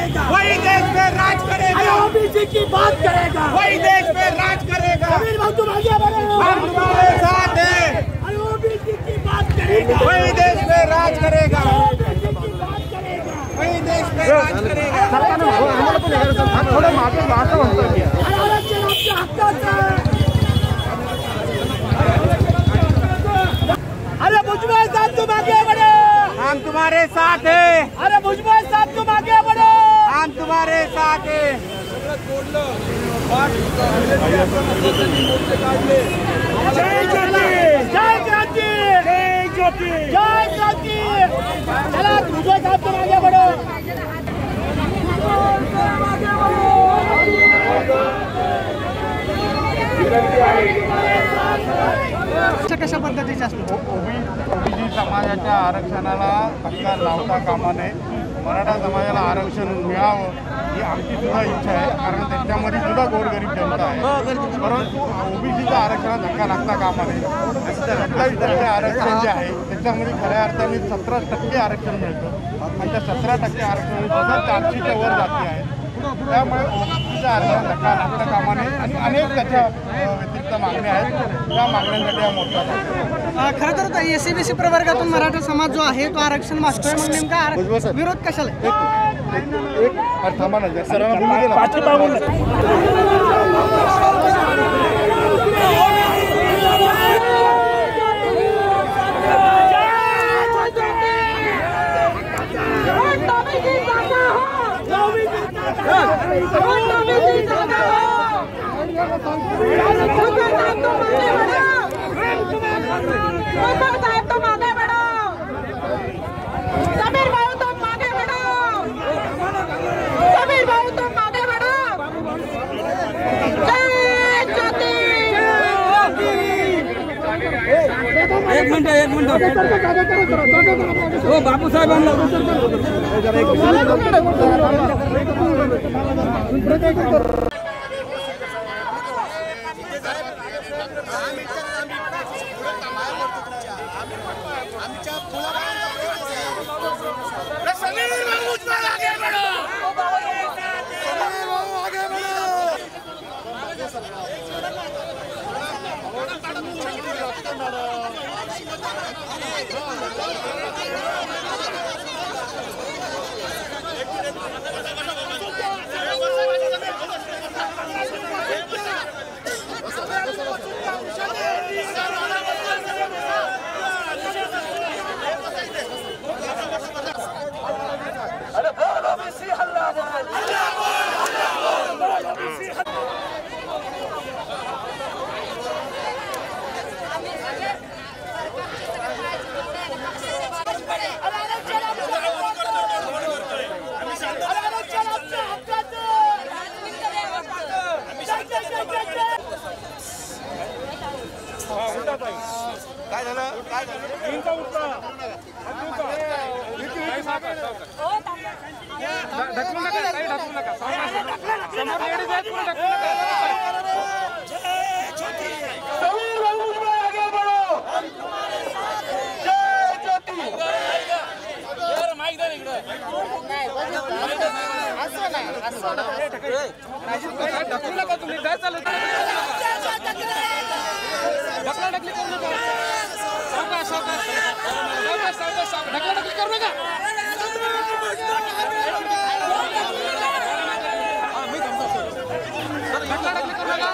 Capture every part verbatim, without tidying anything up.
करेगा, वही देश में राज करेगा, ओबीसी की बात करेगा, वही देश में राज करेगा। समीर भाई तुम आगे बढ़ो, हम तुम्हारे साथ हैं, ओबीसी की बात करेगा, वही देश में राज करेगा, ओबीसी की बात करेगा, वही देश में राज करेगा। थोडं मागे मागं म्हणतो की आरक्षण आपल्या हक्काचं आहे। अरे भुजबळ साहब तुम आगे बढ़ो, हम तुम्हारे साथ हैं, अरे भुजबळ साहब तुम आगे बढ़ो, हम तुम्हारे साथ हैं। जय ज्योति, जय क्रांति, जय ज्योति, जय क्रांति। चला भुजबळ साहब तुम आगे बढ़ो, कशा पद्धतीचे असतो? ओबीसी समाजाच्या आरक्षणाला धक्का लावता कामा नये, मराठा समाजाला आरक्षण मिळावं ही आमची सुद्धा इच्छा आहे, कारण त्यांच्यामध्ये सुद्धा गोरगरीब जनता आहे. परंतु ओबीसीच्या आरक्षणाला धक्का लागता कामा नये. सत्तावीस टक्के आरक्षण जे आहे त्याच्यामध्ये खऱ्या अर्थाने सतरा टक्के आरक्षण मिळतं आणि त्या सतरा टक्के आरक्षण सुद्धा चारशेच्या वर जाती आहे. त्यामुळे ओबीसीच्या आरक्षणाला धक्का लागता कामा नये आणि अनेक त्याच्या व्यतिरिक्त मागण्या आहेत. त्या मागण्यांसाठी हा मोर्चा आहे. खरं तर एससीबीसी प्रवर्गातून मराठा समाज जो आहे तो आरक्षण मागतोय, मग नेमका विरोध कशाला? एक थांबा ना, सरांना बोलू दे ना. समीर भाऊ तुम आगे बढ़ो, समीर भाऊ तुम आगे बढ़ो। जय ज्योति, एक मिनिट एक मिनिट हो बापू साहेब काय झालं काय झालं ढकलू नका, काही ढकलू नका. समोर लेडीज आहेत, पुढे ढकलू नका. समीर भाऊ भुजबळ आगे बढ़ो, जय ज्योति। ढकलू नका तुम्ही, काय चालू ढकला ढकली करू नका. सावकाश सावकाश सावकाश सावकाश ढकला ढकली करू नका. मी थांबतो सर, ढकला ढकली करू नका.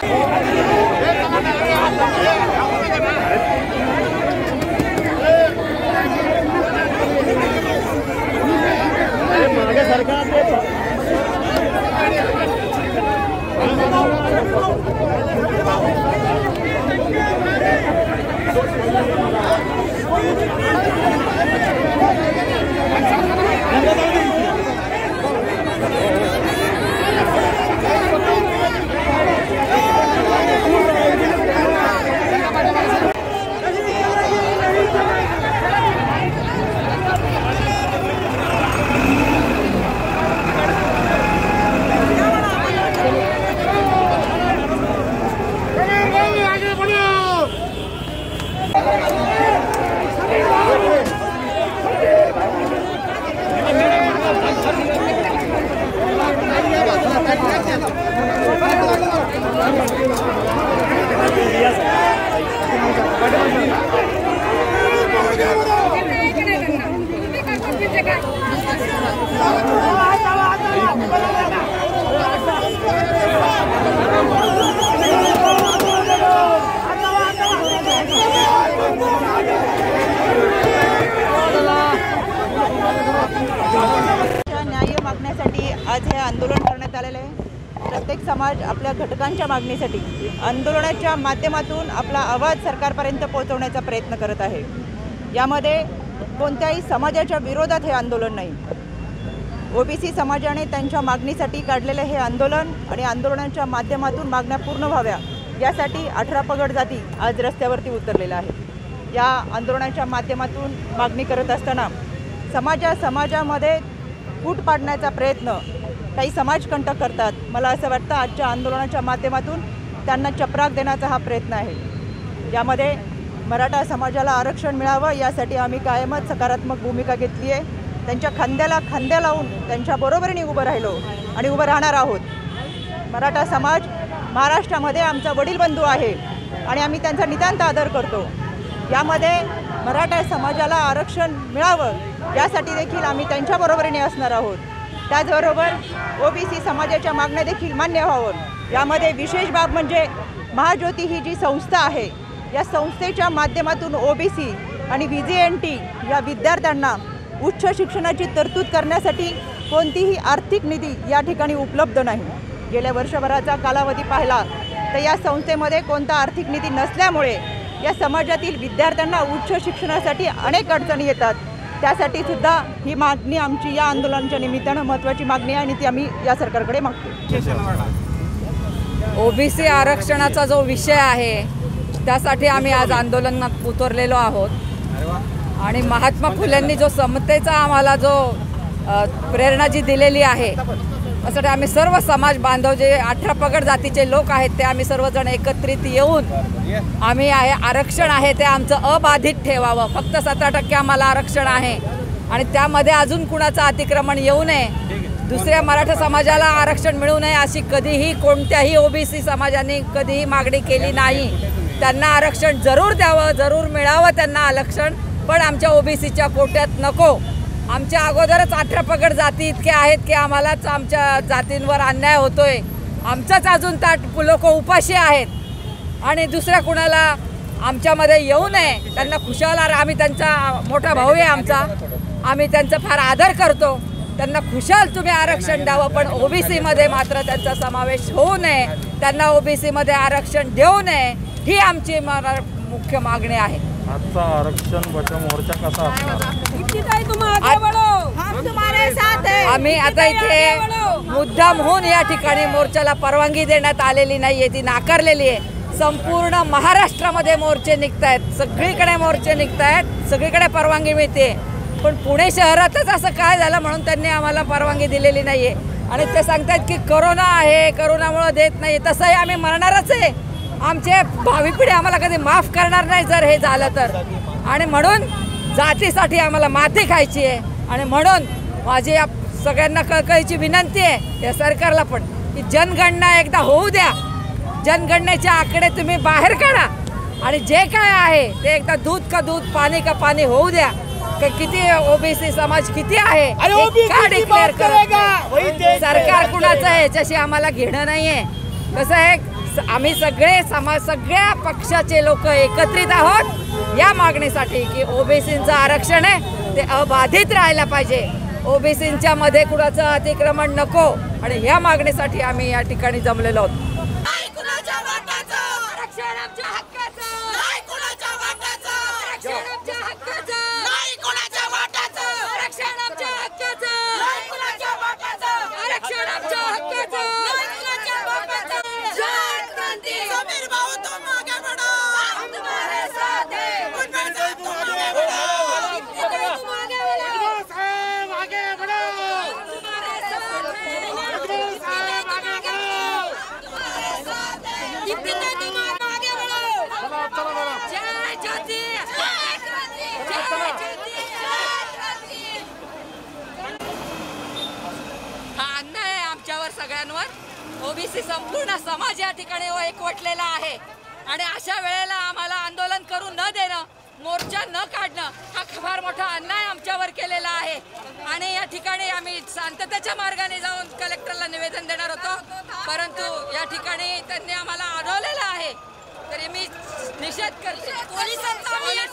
न्याय मागण्यासाठी आज हे आंदोलन करण्यात आलेले आहे। प्रत्येक समाज आपल्या घटकांच्या मागणीसाठी आंदोलनाच्या माध्यमातून आपला आवाज सरकारपर्यंत पोहोचवण्याचा प्रयत्न करत आहे। यामध्ये कोणत्याही समाजाच्या विरोधात हे आंदोलन नाही। ओबीसी समाजाने त्यांच्या मागणीसाठी काढलेले हे आंदोलन आणि आंदोलनाच्या माध्यमातून मागण्या पूर्ण व्हाव्या यासाठी अठरा पगड जाती आज रस्त्यावरती उतरलेल्या आहेत। या आंदोलनाच्या माध्यमातून मागणी करत असताना समाजा समाजामध्ये फूट पाडण्याचा प्रयत्न काही समाजकंटक करतात। मला असं वाटतं आजच्या आंदोलनाच्या माध्यमातून त्यांना चपराक देण्याचा हा प्रयत्न आहे। यामध्ये मराठा समाजाला आरक्षण मिळावं यासाठी आम्ही कायमच सकारात्मक भूमिका घेतली आहे। त्यांच्या खांद्याला खांद्या लावून त्यांच्या बरोबरीने उभं राहिलो आणि उभं राहणार आहोत। मराठा समाज महाराष्ट्रामध्ये आमचा वडील बंधू आहे आणि आम्ही त्यांचा नितांत आदर करतो। यामध्ये मराठा समाजाला आरक्षण मिळावं यासाठी देखील आम्ही त्यांच्या बरोबरीने असणार आहोत। त्याचबरोबर ओबीसी समाजाच्या मागण्या देखील मान्य व्हावं। यामध्ये विशेष बाब म्हणजे महाज्योती ही जी संस्था आहे या संस्थेच्या माध्यमातून ओबीसी आणि व्ही जी एन टी या विद्यार्थ्यांना उच्च शिक्षणाची तरतूद करण्यासाठी कोणतीही आर्थिक निधी या ठिकाणी उपलब्ध नाही। गेल्या वर्षभराचा कालावधी पाहिला तर या संस्थेमध्ये कोणता आर्थिक निधी नसल्यामुळे या समाजातील विद्यार्थ्यांना उच्च शिक्षणासाठी अनेक अडचणी येतात। त्यासाठी सुद्धा ही मागणी आमची या आंदोलनाच्या निमित्तानं महत्त्वाची मागणी आहे आणि ती आम्ही या सरकारकडे मागतो। ओबीसी आरक्षणाचा जो विषय आहे त्यासाठी आम्ही आज आंदोलनात उतरलेलो आहोत आणि महात्मा फुलेंनी जो समतेचा आम्हाला जो प्रेरणा जी दिलेली आहे त्यासाठी आम्ही सर्व समाज बांधव जे अठरा पगड जातीचे लोक आहेत ते आम्ही सर्वजण एकत्रित येऊन आम्ही आहे आरक्षण आहे ते आमचं अबाधित ठेवावं। फक्त सतरा टक्के आम्हाला आरक्षण आहे आणि त्यामध्ये अजून कुणाचं अतिक्रमण येऊ नये, दुसऱ्या मराठा समाजाला आरक्षण मिळू नये अशी कधीही कोणत्याही ओबीसी समाजाने कधीही मागणी केली नाही। त्यांना आरक्षण जरूर द्यावं, जरूर मिळावं त्यांना आरक्षण, पण आमच्या ओबीसीच्या कोट्यात नको। आमच्या अगोदरच अठरा पगड जाती इतके आहेत की आम्हालाच आमच्या जातींवर अन्याय होतोय। आमचाच अजून ताट लोक उपाशी आहेत आणि दुसऱ्या कुणाला आमच्यामध्ये येऊ नये, त्यांना खुशाल आम्ही त्यांचा मोठा भाऊ आहे आमचा, आम्ही त्यांचा फार आदर करतो। त्यांना खुशाल तुम्ही आरक्षण द्यावं, पण ओबीसीमध्ये मात्र त्यांचा समावेश होऊ नये, त्यांना ओबीसीमध्ये आरक्षण देऊ नये ही आमची मुख्य मागणी आहे। आजचा आरक्षण बचाव मोर्चा कसा असणार? आम्ही आता इथे मुद्दाम होऊन या ठिकाणी मोर्चाला परवानगी देण्यात आलेली नाहीये, ती नाकारलेली आहे। संपूर्ण महाराष्ट्रामध्ये मोर्चे निघतायत, सगळीकडे मोर्चे निघतायत, सगळीकडे परवानगी मिळते, पण पुणे शहरातच असं काय झालं म्हणून त्यांनी आम्हाला परवानगी दिलेली नाहीये आणि ते सांगतायत की करोना आहे, करोनामुळे देत नाही। तसंही आम्ही मरणारच आहे, आमचे भावी पिढी आम्हाला कधी माफ करणार नाही जर हे झालं तर, आणि म्हणून जातीसाठी आम्हाला माती खायची आहे। आणि म्हणून माझी या सगळ्यांना कळकळीची विनंती आहे या सरकारला पण की जनगणना एकदा होऊ द्या, जनगणनेचे आकडे तुम्ही बाहेर काढा आणि जे काय आहे ते एकदा दूध का दूध पाणी का पाणी होऊ द्या। किती ओबीसी समाज किती आहे का डिक्लेअर करत सरकार कुणाचं आहे याच्याशी आम्हाला घेणं नाहीये। कसं आहे स- आम्ही सगळे समाज सगळ्या पक्षाचे लोक एकत्रित आहोत या मागणीसाठी की ओबीसींचं आरक्षण आहे ते अबाधित राहायला पाहिजे. ओबीसींच्या मध्ये कुणाचं अतिक्रमण नको आणि ह्या मागणीसाठी आम्ही या ठिकाणी जमलेलो आहोत. नाही कुणाच्या वाटाचं आरक्षण आमच्या हक्काचं, नाही कुणाच्या वाटाचं आरक्षण आमच्या हक्काचं, नाही कुणाच्या वाटाचं आरक्षण आमच्या हक्काचं, नाही कुणाच्या वाटाचं आरक्षण आमच्या हक्काचं, नाही कुणाच्या वाटाचं. जय क्रांती समीर भाऊ तुम आगे बढ़ो, हम तुम्हारे साथ हैं. उन्मेष साहब तुम आगे बढ़ो, तुम आगे बढ़ो, साहेब आगे बढ़ो, हम तुम्हारे साथ हैं. साहेब आगे बढ़ो. इतने तुम आगे बढ़ो. जय ज्योति, जय क्रांती, जय ज्योति, जय क्रांती. हा अन्याय आहे आमच्यावर सगळ्यांवर. ओबीसी संपूर्ण समाज या ठिकाणी एकवटलेला आहे आणि अशा वेळेला आम्हाला आंदोलन करू न देणं, मोर्चा न काढणं हा फार मोठा अन्याय आमच्यावर केलेला आहे. आणि या ठिकाणी आम्ही शांततेच्या मार्गाने जाऊन कलेक्टरला निवेदन देणार होतो, परंतु या ठिकाणी त्यांनी आम्हाला अडवलेलं आहे. तरी मी निषेध करते. पोलिसांचा आम्ही